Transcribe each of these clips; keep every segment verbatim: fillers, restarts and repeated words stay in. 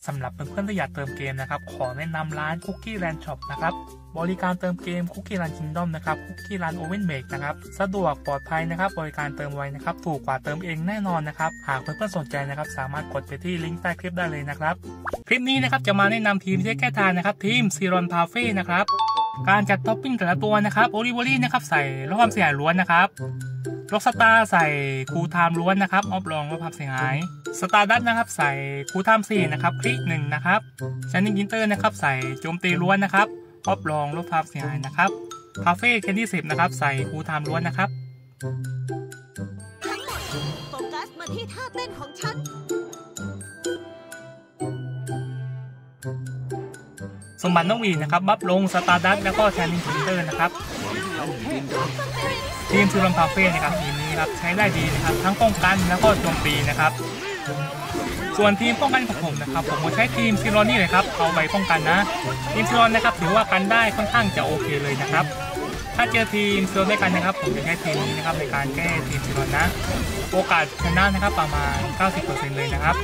สำหรับเพื่อนๆที่อยากเติมเกมนะครับขอแนะนำร้าน Cookie Land Shop นะครับบริการเติมเกม Cookie Land Kingdom นะครับ Cookie Land Oven Make นะครับสะดวกปลอดภัยนะครับบริการเติมไวนะครับถูกกว่าเติมเองแน่นอนนะครับหากเพื่อนๆสนใจนะครับสามารถกดไปที่ลิงก์ใต้คลิปได้เลยนะครับคลิปนี้นะครับจะมาแนะนำทีมที่แก้ทางนะครับทีมซีรอนพาเฟ่นะครับการจัดท็อปปิ้งแต่ละตัวนะครับโอลิเวอรี่นะครับใส่ลดความเสียหายล้วนนะครับล็อกสตาร์ใส่คูลไทม์ล้วนนะครับออฟลองลดความเสียหายสตาร์ดัตนะครับใส่คูลไทม์สี่นะครับคลิกหนึ่งนะครับชันนิ่งอินเตอร์นะครับใส่โจมตีล้วนนะครับออฟลองลดความเสียหายนะครับคาเฟ่แคนดี้สิบนะครับใส่คูลไทม์ล้วนนะครับทั้งหมดโฟกัสมาที่ท่าเต้นของฉันสมบัติน้องวีนะครับบัฟลงสตาร์ดัตแล้วก็ชันนิ่งอินเตอร์นะครับทีมซูรัมพาเฟ่นะครับทีมนี้ครับใช้ได้ดีนะครับทั้งป้องกันแล้วก็โจมตีนะครับส่วนทีมป้องกันของผมนะครับผมใช้ทีมซิรอนนี่เลยครับเอาไว้ป้องกันนะทีมซิรอนนะครับถือว่ากันได้ค่อนข้างจะโอเคเลยนะครับถ้าเจอทีมซิรอนด้วยกันนะครับผมจะใช้ทีมนี้นะครับในการแก้ทีมซิรอนนะโอกาสชนะนะครับประมาณ เก้าสิบเปอร์เซ็นต์ เลยนะครับ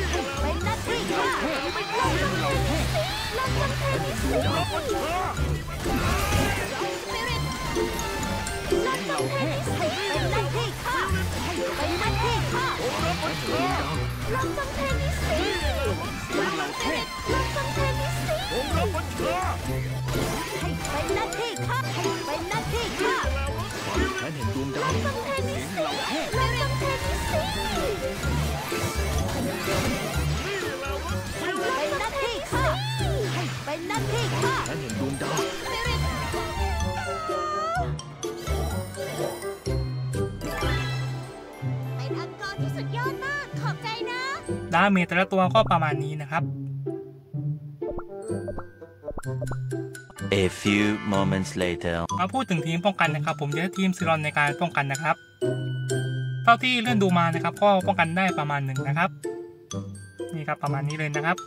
ดาเมจแต่ละตัวก็ประมาณนี้นะครับ A few moments later มาพูดถึงทีมป้องกันนะครับผมจะใช้ทีมซิรอนในการป้องกันนะครับเท่าที่เลื่อนดูมานะครับก็ป้องกันได้ประมาณหนึ่งนะครับนี่ครับประมาณนี้เลยนะครับ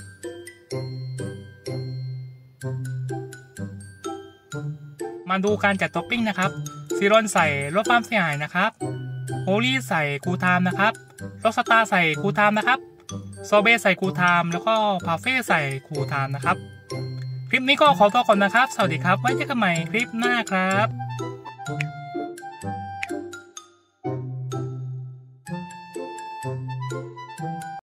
มาดูการจัดท็อปปิ้งนะครับซิรอนใส่ลดความเสียหายนะครับโฮลี่ใส่คูลไทม์นะครับล็อกสตาร์ใส่คูลไทม์นะครับโซเบใส่คูลไทม์แล้วก็พาเฟ่ใส่คูลไทม์นะครับคลิปนี้ก็ขอตัวก่อนนะครับสวัสดีครับไว้เจอกันใหม่คลิปหน้าครับ